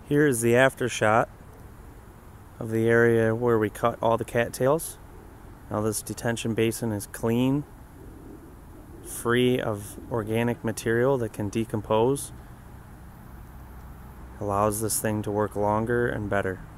Here is the after shot of the area where we cut all the cattails. Now this detention basin is clean, free of organic material that can decompose. Allows this thing to work longer and better.